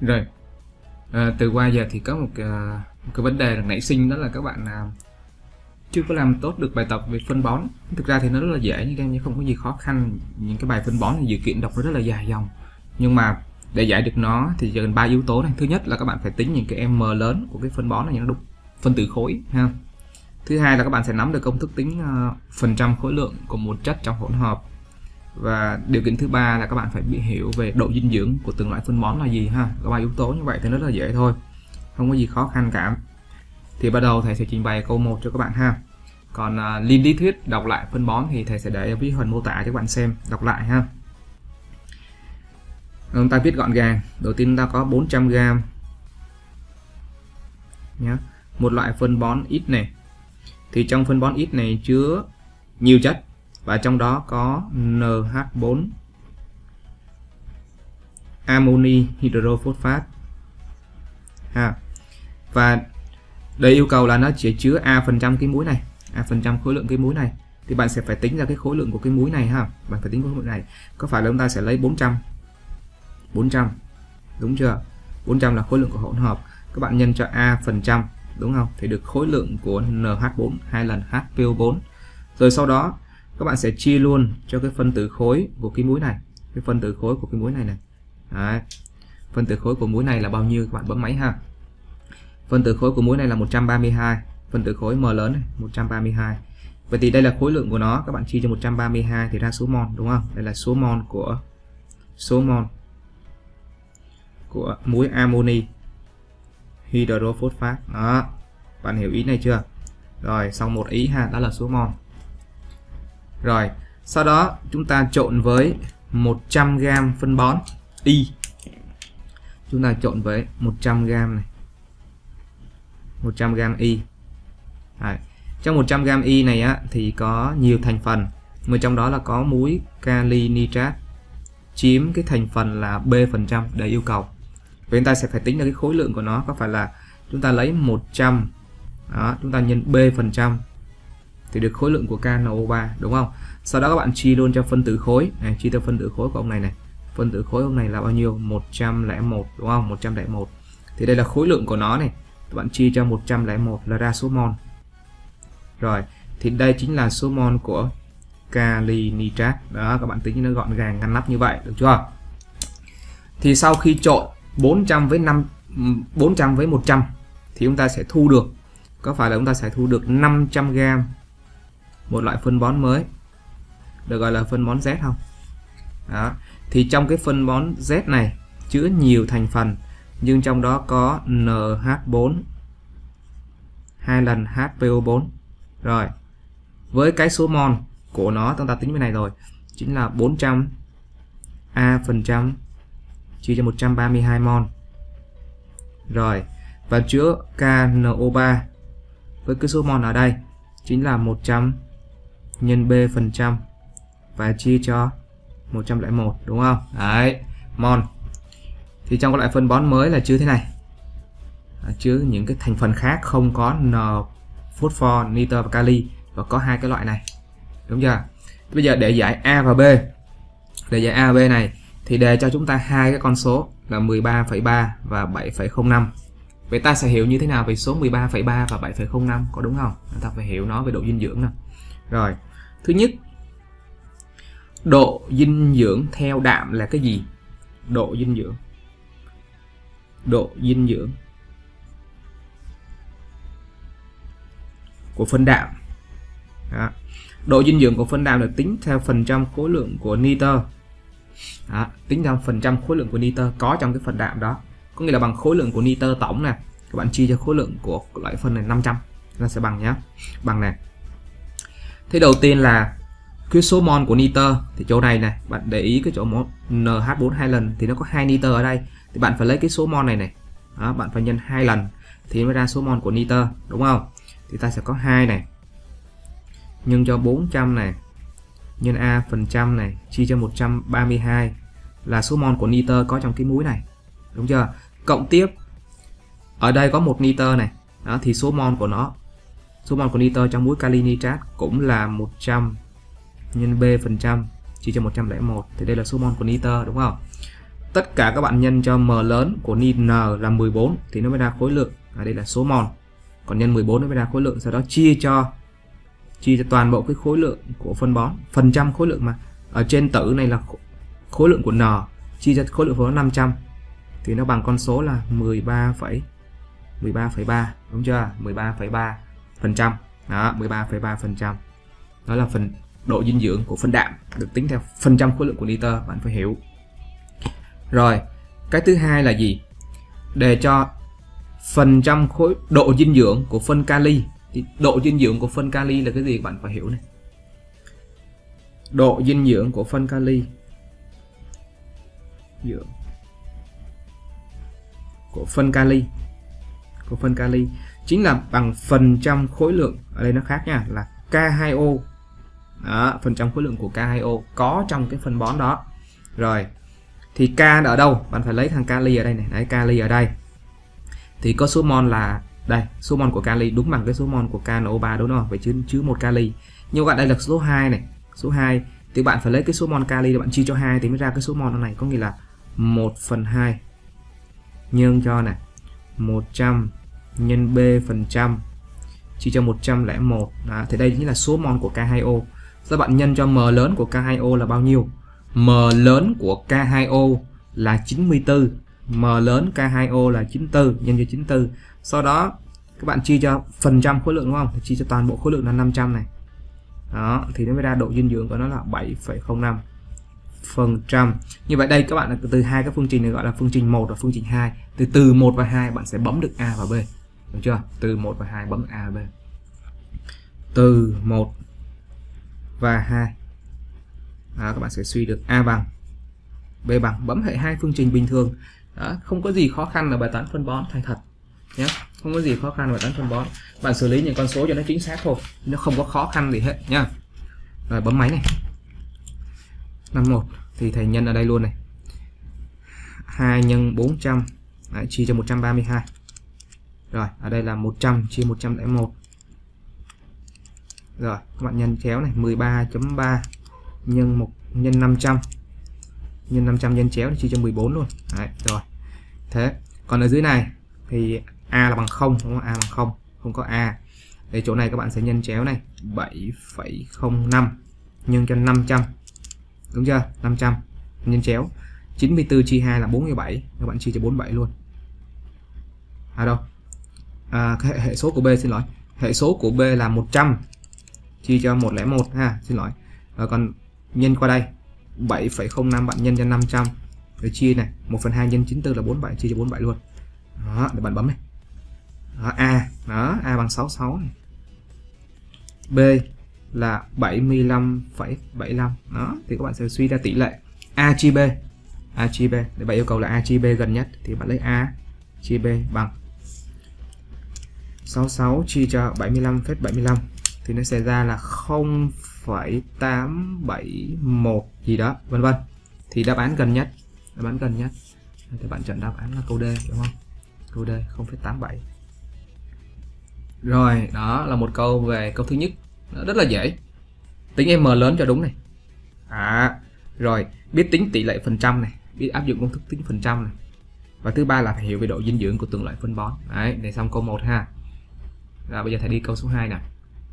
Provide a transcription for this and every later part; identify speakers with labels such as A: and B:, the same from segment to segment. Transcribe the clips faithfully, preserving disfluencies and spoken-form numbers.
A: Rồi, à, từ qua giờ thì có một, uh, một cái vấn đề là nảy sinh, đó là các bạn uh, chưa có làm tốt được bài tập về phân bón. Thực ra thì nó rất là dễ nhưng em không có gì khó khăn. Những cái bài phân bón thì dự kiện đọc nó rất là dài dòng, nhưng mà để giải được nó thì cần ba yếu tố này. Thứ nhất là các bạn phải tính những cái m lớn của cái phân bón này, nó đúng phân tử khối ha. Thứ hai là các bạn sẽ nắm được công thức tính uh, phần trăm khối lượng của một chất trong hỗn hợp. Và điều kiện thứ ba là các bạn phải bị hiểu về độ dinh dưỡng của từng loại phân bón là gì ha. Có ba yếu tố như vậy thì rất là dễ thôi, không có gì khó khăn cả. Thì bắt đầu thầy sẽ trình bày câu một cho các bạn ha. Còn uh, liên lý thuyết đọc lại phân bón thì thầy sẽ để ở phía phần mô tả cho các bạn xem, đọc lại ha. Chúng ta viết gọn gàng. Đầu tiên ta có bốn trăm gam nhé, một loại phân bón ít này. Thì trong phân bón ít này chứa nhiều chất, và trong đó có en hát bốn amoni hydrophosphate ha. Và đây yêu cầu là nó chỉ chứa a phần trăm cái muối này, a phần trăm khối lượng cái muối này, thì bạn sẽ phải tính ra cái khối lượng của cái muối này ha. Bạn phải tính khối lượng này. Có phải là chúng ta sẽ lấy bốn trăm bốn trăm đúng chưa? bốn trăm là khối lượng của hỗn hợp, các bạn nhân cho a phần trăm đúng không, thì được khối lượng của en hát bốn hai lần hát pê o bốn. Rồi sau đó các bạn sẽ chia luôn cho cái phân tử khối của cái muối này, cái phân tử khối của cái muối này này. Đấy. Phân tử khối của muối này là bao nhiêu, các bạn bấm máy ha. Phân tử khối của muối này là một trăm ba mươi hai, phân tử khối M lớn này, một trăm ba mươi hai. Vậy thì đây là khối lượng của nó, các bạn chia cho một trăm ba mươi hai thì ra số mol đúng không? Đây là số mol của số mol của muối amoni hydrophosphate. Đó, bạn hiểu ý này chưa? Rồi, xong một ý ha, đó là số mol. Rồi, sau đó chúng ta trộn với một trăm gam phân bón Y. Chúng ta trộn với một trăm gam này, một trăm gam Y. Đấy. Trong một trăm gam Y này á thì có nhiều thành phần, mà trong đó là có muối kali nitrat chiếm cái thành phần là B phần trăm để yêu cầu. Vậy chúng ta sẽ phải tính ra cái khối lượng của nó, có phải là chúng ta lấy một trăm đó, chúng ta nhân B phần trăm thì được khối lượng của K N O ba đúng không? Sau đó các bạn chia luôn cho phân tử khối này, chia theo phân tử khối của ông này này. Phân tử khối ông này là bao nhiêu? một trăm lẻ một đúng không? một trăm lẻ một. Thì đây là khối lượng của nó này. Các bạn chia cho một trăm lẻ một là ra số mol. Rồi, thì đây chính là số mol của kali nitrat. Đó, các bạn tính nó gọn gàng ngăn nắp như vậy, được chưa? Thì sau khi trộn bốn trăm với năm bốn trăm với một trăm thì chúng ta sẽ thu được, có phải là chúng ta sẽ thu được năm trăm gam một loại phân bón mới, được gọi là phân bón Z không? Đó. Thì trong cái phân bón Z này chứa nhiều thành phần, nhưng trong đó có en hát bốn hai lần hát pê o bốn. Rồi, với cái số mol của nó chúng ta tính bên này rồi, chính là bốn trăm A phần trăm chia cho một trăm ba mươi hai mol. Rồi, và chứa K N O ba với cái số mol ở đây chính là một trăm nhân B phần trăm và chia cho một trăm lẻ một đúng không? Đấy, mol. Thì trong các loại phân bón mới là chứa thế này, à, chứa những cái thành phần khác không có N, phosphor, nitơ và kali, và có hai cái loại này, đúng chưa? Bây giờ để giải A và B, để giải A và B này thì đề cho chúng ta hai cái con số là mười ba phẩy ba và bảy phẩy không năm. Vậy ta sẽ hiểu như thế nào về số mười ba phẩy ba và bảy phẩy không năm, có đúng không? Ta phải hiểu nó về độ dinh dưỡng nào. Rồi, thứ nhất, độ dinh dưỡng theo đạm là cái gì? Độ dinh dưỡng Độ dinh dưỡng của phân đạm. Đó. Độ dinh dưỡng của phân đạm được tính theo phần trăm khối lượng của nitơ. Đó, tính theo phần trăm khối lượng của nitơ có trong cái phần đạm đó, có nghĩa là bằng khối lượng của nitơ tổng nè, các bạn chia cho khối lượng của loại phân này năm trăm, nó sẽ bằng nhé, bằng này. Thế đầu tiên là cái số mol của nitơ, thì chỗ này này bạn để ý cái chỗ en hát bốn hai lần thì nó có hai nitơ ở đây, thì bạn phải lấy cái số mol này này. Đó, bạn phải nhân hai lần thì mới ra số mol của nitơ, đúng không? Thì ta sẽ có hai này nhân cho bốn trăm này nhân A phần trăm này chia cho một trăm ba mươi hai là số mol của nitơ có trong cái muối này, đúng chưa? Cộng tiếp ở đây có một nitơ này. Đó, thì số mol của nó, số mol của nitơ trong muối kali nitrat cũng là một trăm nhân B phần trăm chia cho một trăm lẻ một, thì đây là số mol của nitơ, đúng không? tất cả các bạn nhân cho m lớn của N là mười bốn thì nó mới ra khối lượng. Ở đây là số mol, còn nhân mười bốn nó mới ra khối lượng. Sau đó chia cho chia cho toàn bộ cái khối lượng của phân bón, phần trăm khối lượng mà ở trên tử này là khối lượng của N, chia cho khối lượng của nó năm trăm thì nó bằng con số là mười ba phẩy ba, đúng chưa? mười ba phẩy ba phần trăm. Đó, mười ba phẩy ba phần trăm. Đó là phần độ dinh dưỡng của phân đạm được tính theo phần trăm khối lượng của liter, bạn phải hiểu. Rồi, cái thứ hai là gì? Để cho phần trăm khối độ dinh dưỡng của phân kali thì độ dinh dưỡng của phân kali là cái gì bạn phải hiểu này. Độ dinh dưỡng của phân kali dưỡng của phân kali của phân kali chính là bằng phần trăm khối lượng, ở đây nó khác nha, là K hai O. Đó, phần trăm khối lượng của K hai O có trong cái phân bón đó. Rồi, thì K ở đâu? Bạn phải lấy thằng kali ở đây này, đấy, kali ở đây. Thì có số mol là đây, số mol của kali đúng bằng cái số mol của K N O ba, đúng không? Vậy chứ chứ một kali. Nhưng bạn đây là số hai này, số hai thì bạn phải lấy cái số mol kali để bạn chia cho hai thì mới ra cái số mol này, có nghĩa là một phần hai nhân cho này một trăm nhân B phần trăm chia cho một trăm lẻ một. Đó, thì đây chính là số mol của K hai O. Các bạn nhân cho m lớn của K hai O là bao nhiêu? M lớn của K hai O là chín mươi tư, m lớn K hai O là chín mươi tư, nhân cho chín mươi tư. Sau đó các bạn chia cho phần trăm khối lượng, đúng không? Thì chia cho toàn bộ khối lượng là năm trăm này. Đó, thì nó mới ra độ dinh dưỡng của nó là bảy phẩy không năm phần trăm. Như vậy đây các bạn là từ hai cái phương trình này gọi là phương trình một và phương trình hai. Từ từ một và hai bạn sẽ bấm được A và B. Được chưa? Từ một và hai bấm A và B. Từ một và hai. Đó, các bạn sẽ suy được A bằng, B bằng, bấm hệ hai phương trình bình thường. Đó, không có gì khó khăn là bài toán phân bón, thành thật nhé. Không có gì khó khăn bài toán phân bón. Bạn xử lý những con số cho nó chính xác thôi, nó không có khó khăn gì hết nhá. Rồi bấm máy này. năm mươi mốt thì thầy nhân ở đây luôn này. hai nhân bốn trăm. Đấy, chia cho một trăm ba mươi hai. Rồi, ở đây là một trăm chia một trăm lẻ một. Rồi, các bạn nhân chéo này, mười ba phẩy ba nhân một nhân năm trăm. Nhân năm trăm nhân chéo thì chia cho mười bốn luôn. Đấy, rồi. Thế, còn ở dưới này thì A là bằng không, không có A bằng không, không có A. Để chỗ này các bạn sẽ nhân chéo này, bảy phẩy không năm nhân cho năm trăm. Đúng chưa? năm trăm nhân chéo. chín mươi tư chia hai là bốn mươi bảy, các bạn chia cho bốn mươi bảy luôn. À đâu? À, cái hệ, hệ số của B, xin lỗi. Hệ số của B là một trăm chia cho một không một ha, xin lỗi. Rồi còn nhân qua đây, bảy phẩy không năm bạn nhân cho năm trăm. Rồi chia này, một phần hai nhân chín mươi tư là bốn mươi bảy, chia cho bốn mươi bảy luôn. Đó, để bạn bấm này. Đó, A, đó, A bằng sáu mươi sáu này. B là bảy mươi lăm phẩy bảy mươi lăm. Đó, thì các bạn sẽ suy ra tỷ lệ A chia B. A chia B, để bạn yêu cầu là A chia B gần nhất thì bạn lấy A chia B bằng sáu mươi sáu chia cho bảy mươi lăm phẩy bảy mươi lăm thì nó sẽ ra là không phẩy tám bảy một gì đó, vân vân. Thì đáp án gần nhất, đáp án gần nhất thì bạn chọn đáp án là câu D, đúng không? Câu D không phẩy tám bảy. Rồi, đó là một câu về câu thứ nhất. Nó rất là dễ. Tính M lớn cho đúng này. À, rồi, biết tính tỷ lệ phần trăm này, biết áp dụng công thức tính phần trăm này. Và thứ ba là phải hiểu về độ dinh dưỡng của từng loại phân bón. Đấy, để xong câu một ha. Rồi bây giờ thầy đi câu số hai nè.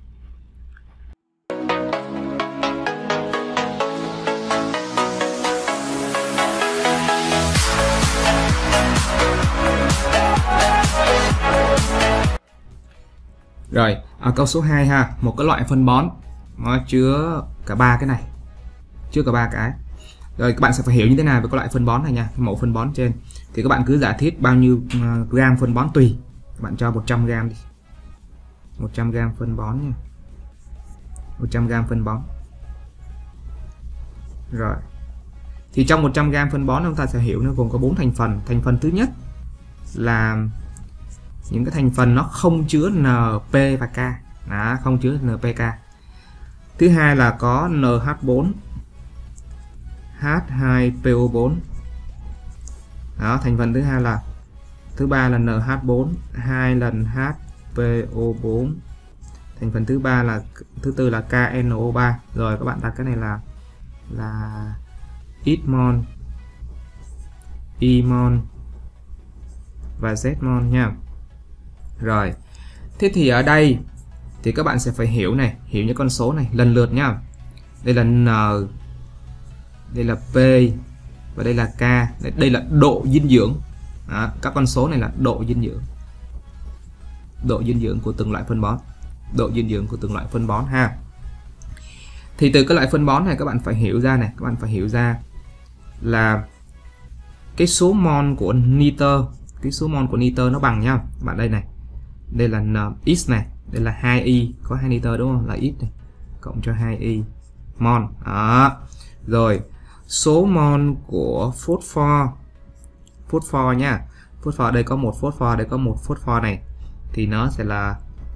A: Rồi, ở câu số hai ha, một cái loại phân bón nó chứa cả ba cái này. Chứa cả ba cái. Rồi các bạn sẽ phải hiểu như thế nào về cái loại phân bón này nha, cái mẫu phân bón trên. Thì các bạn cứ giả thiết bao nhiêu uh, gram phân bón tùy. Các bạn cho một trăm gram đi. một trăm gram phân bón nha. một trăm gram phân bón. Rồi. Thì trong một trăm gram phân bón chúng ta sẽ hiểu nó gồm có bốn thành phần. Thành phần thứ nhất là những cái thành phần nó không chứa N, P và K. Đó, không chứa N, P, K. Thứ hai là có N H bốn, H hai P O bốn. Đó, thành phần thứ hai là thứ ba là N H bốn, hai lần H P O bốn. Thành phần thứ ba là thứ tư là K N O ba. Rồi các bạn đặt cái này là là ít mol Y mol và Z mol nha. Rồi, thế thì ở đây thì các bạn sẽ phải hiểu này, hiểu những con số này lần lượt nhá. Đây là N, đây là P và đây là K. Đây là độ dinh dưỡng. Đó, các con số này là độ dinh dưỡng. Độ dinh dưỡng của từng loại phân bón. Độ dinh dưỡng của từng loại phân bón ha. Thì từ các loại phân bón này các bạn phải hiểu ra này, các bạn phải hiểu ra là cái số mol của nitơ, cái số mol của nitơ nó bằng nhau. Bạn đây này. Đây là X này, đây là hai Y, có hai nitơ đúng không? Là X này, cộng cho hai Y mol. Đó. Rồi, số mol của phosphor. Phosphor nha. Phosphor đây có một phosphor, đây có một phosphor này thì nó sẽ là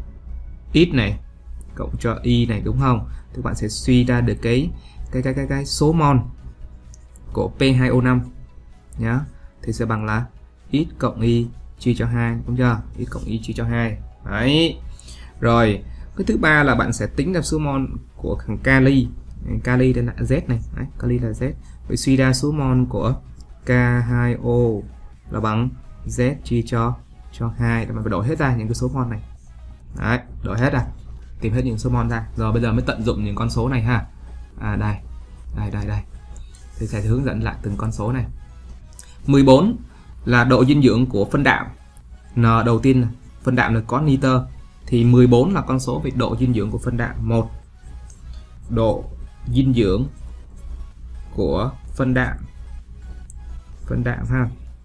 A: X này cộng cho Y này đúng không? Thì các bạn sẽ suy ra được cái cái cái cái cái số mol của P hai O năm nhá. Thì sẽ bằng là X cộng Y chia cho hai, đúng chưa? X cộng Y chia cho hai. Đấy. Rồi, cái thứ ba là bạn sẽ tính ra số mol của thằng kali. Kali đây là Z này, đấy, kali là Z. Vậy suy ra số mol của K hai O là bằng Z chia cho cho hai. Để bạn phải đổi hết ra những cái số mol này. Đấy, đổi hết ra. Tìm hết những số mol ra. Rồi bây giờ mới tận dụng những con số này ha. À đây. Đây đây đây. Thì sẽ hướng dẫn lại từng con số này. mười bốn là độ dinh dưỡng của phân đạm. N đầu tiên là phân đạm là có nitơ thì mười bốn là con số về độ dinh dưỡng của phân đạm. Một, độ dinh dưỡng của phân đạm. Phân đạm ha.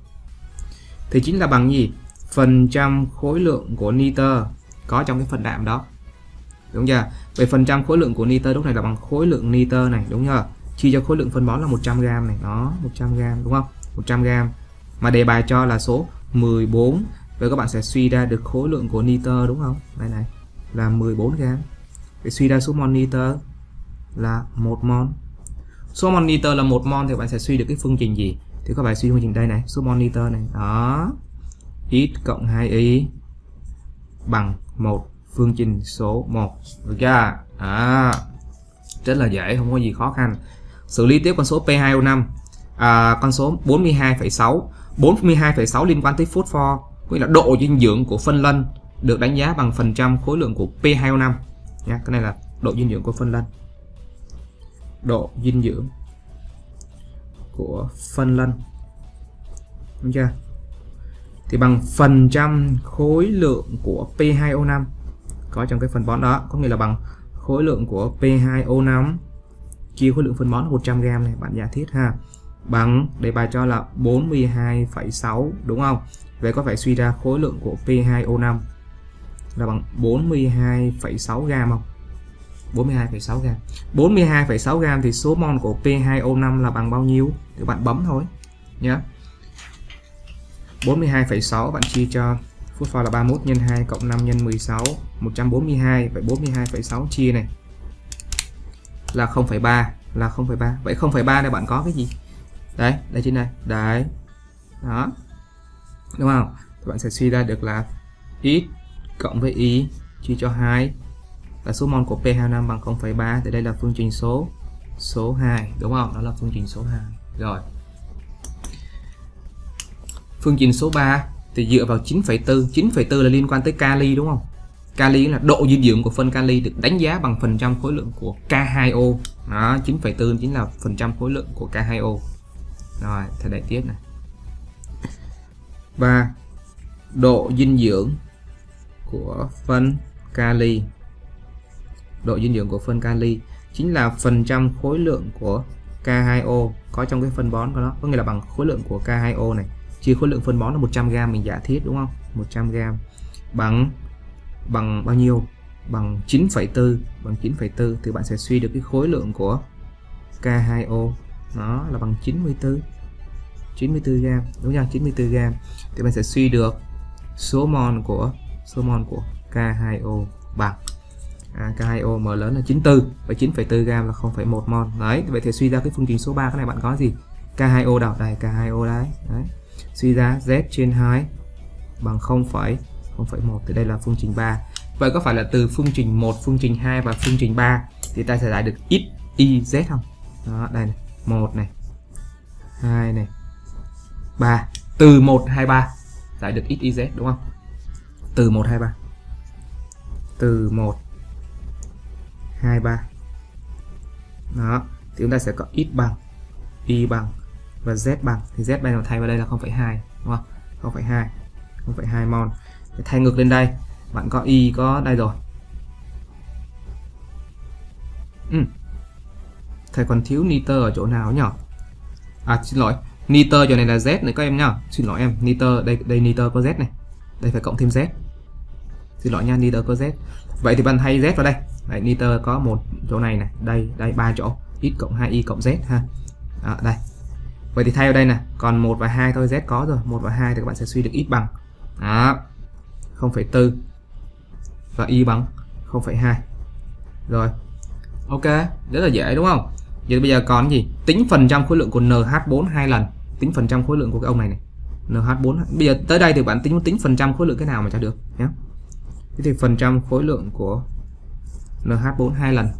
A: Thì chính là bằng gì? Phần trăm khối lượng của nitơ có trong cái phần đạm đó. Đúng chưa? Về phần trăm khối lượng của nitơ lúc này là bằng khối lượng nitơ này, đúng chưa? Chia cho khối lượng phân bón là một trăm gam này, đó, một trăm gam đúng không? một trăm gam. Mà đề bài cho là số mười bốn. Vậy các bạn sẽ suy ra được khối lượng của nitơ đúng không? Đây này, là mười bốn gam. Để suy ra số mol nitơ là một mol. Số mol nitơ là một mol thì các bạn sẽ suy được cái phương trình gì? Thì các bạn suy phương trình đây này, số mol nitơ này, đó. X cộng hai Y bằng một, phương trình số một. Được chưa? À, rất là dễ, không có gì khó khăn. Xử lý tiếp con số P hai O năm. À, con số bốn mươi hai phẩy sáu. bốn mươi hai phẩy sáu liên quan tới phosphor, cũng là độ dinh dưỡng của phân lân được đánh giá bằng phần trăm khối lượng của P hai O năm nhá. Cái này là độ dinh dưỡng của phân lân. Độ dinh dưỡng của phân lân. Đúng chưa? Thì bằng phần trăm khối lượng của P hai O năm có trong cái phân bón đó, có nghĩa là bằng khối lượng của P hai O năm chia khối lượng phân bón một trăm gam này, bạn giả thiết ha. Bằng, đề bài cho là bốn mươi hai phẩy sáu đúng không? Vậy có phải suy ra khối lượng của P hai O năm là bằng bốn mươi hai phẩy sáu gam không? bốn mươi hai phẩy sáu gam. bốn mươi hai phẩy sáu gam thì số mol của P hai O năm là bằng bao nhiêu? Thì bạn bấm thôi nhé. bốn mươi hai phẩy sáu bạn chia cho phosphor là ba mươi mốt nhân hai cộng năm nhân mười sáu, một trăm bốn mươi hai. Vậy bốn mươi hai phẩy sáu chia này là không phẩy ba, là không phẩy ba. Vậy không phẩy ba này bạn có cái gì? Đấy, đây trên này. Đấy. Đó. Đúng không? Thì bạn sẽ suy ra được là X cộng với Y chia cho hai là số mol của P hai O năm bằng không phẩy ba. Thì đây là phương trình số số hai, đúng không? Đó là phương trình số hai. Rồi. Phương trình số ba thì dựa vào chín phẩy bốn. chín phẩy bốn là liên quan tới kali đúng không? Kali là độ dinh dưỡng của phân kali được đánh giá bằng phần trăm khối lượng của K hai O. Đó, chín phẩy bốn chính là phần trăm khối lượng của K hai O. Rồi, thầy đại tiếp này. Và độ dinh dưỡng của phân kali. Độ dinh dưỡng của phân kali chính là phần trăm khối lượng của K hai O có trong cái phân bón của nó, có nghĩa là bằng khối lượng của K hai O này chia khối lượng phân bón là một trăm gam, mình giả thiết đúng không? một trăm gam bằng bằng bao nhiêu? Bằng chín phẩy bốn, bằng chín phẩy bốn thì bạn sẽ suy được cái khối lượng của K hai O nó là bằng chín mươi tư. chín mươi tư gam, đúng không? chín mươi tư gam thì bạn sẽ suy được số mol của số mol của K hai O bằng à, K hai O m lớn là chín mươi tư và chín phẩy bốn gam là không phẩy một mol. Đấy, vậy thì suy ra cái phương trình số ba, cái này bạn có gì? K hai O đâu? Đây, K hai O đấy. Đấy. Suy ra Z trên hai bằng không phẩy một thì đây là phương trình ba. Vậy có phải là từ phương trình một, phương trình hai và phương trình ba thì ta sẽ giải được X, Y, Z không? Đó, đây này, một này, hai này, ba. Từ một, hai, ba giải được x, y, z đúng không? Từ một, hai, ba. Từ một, hai, ba. Đó, thì chúng ta sẽ có x bằng, y bằng và z bằng. Thì z bây giờ thay vào đây là không phẩy hai đúng không? không phẩy hai. không phẩy hai mol. Để thay ngược lên đây, bạn có y có đây rồi. Ừ. Thầy còn thiếu nitơ ở chỗ nào nhỉ? À xin lỗi, nitơ chỗ này là z này các em nhá. Xin lỗi em, nitơ đây đây nitơ có z này. Đây phải cộng thêm z. Xin lỗi nha, nitơ có z. Vậy thì bạn thay z vào đây. Đấy, nitơ có một chỗ này này, đây đây ba chỗ, x cộng hai y cộng z ha. Đó, đây. Vậy thì thay vào đây nè, còn một và hai thôi, z có rồi, một và hai thì các bạn sẽ suy được x bằng đó, không phẩy bốn và y bằng không phẩy hai. Rồi. Ok, rất là dễ đúng không? Vậy bây giờ còn gì? Tính phần trăm khối lượng của en hát bốn hai lần. Tính phần trăm khối lượng của cái ông này này. en hát bốn. Bây giờ tới đây thì bạn tính tính phần trăm khối lượng cái nào mà cho được nhé. Thế thì phần trăm khối lượng của en hát bốn hai lần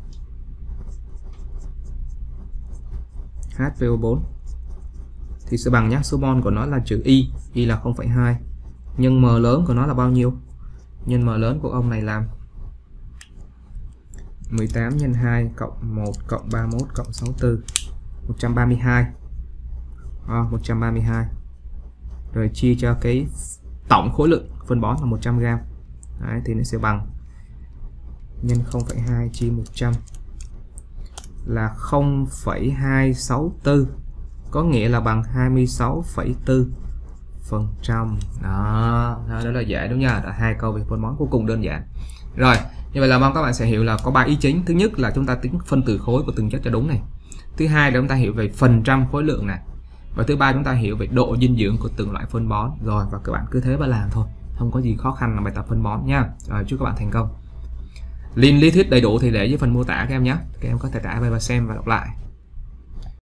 A: hát pê o bốn thì sẽ bằng nhá, số mol của nó là chữ y, y là không phẩy hai nhân m lớn của nó là bao nhiêu? Nhân m lớn của ông này là mười tám nhân hai cộng một cộng ba mươi mốt cộng sáu mươi tư, một trăm ba mươi hai. À, một trăm ba mươi hai. Rồi chia cho cái tổng khối lượng phân bón là một trăm gam. Đấy, thì nó sẽ bằng nhân không phẩy hai chia một trăm là không phẩy hai sáu tư, có nghĩa là bằng hai mươi sáu phẩy bốn phần trăm. Đó, đó là dễ đúng nha. Đã hai câu về phân bón vô cùng đơn giản. Rồi, như vậy là mong các bạn sẽ hiểu là có ba ý chính. Thứ nhất là chúng ta tính phân tử khối của từng chất cho đúng này. Thứ hai là chúng ta hiểu về phần trăm khối lượng này. Và thứ ba chúng ta hiểu về độ dinh dưỡng của từng loại phân bón. Rồi, và các bạn cứ thế mà làm thôi, không có gì khó khăn là bài tập phân bón nha. Rồi, chúc các bạn thành công. Link lý thuyết đầy đủ thì để dưới phần mô tả các em nhé. Các em có thể tải về và xem và đọc lại.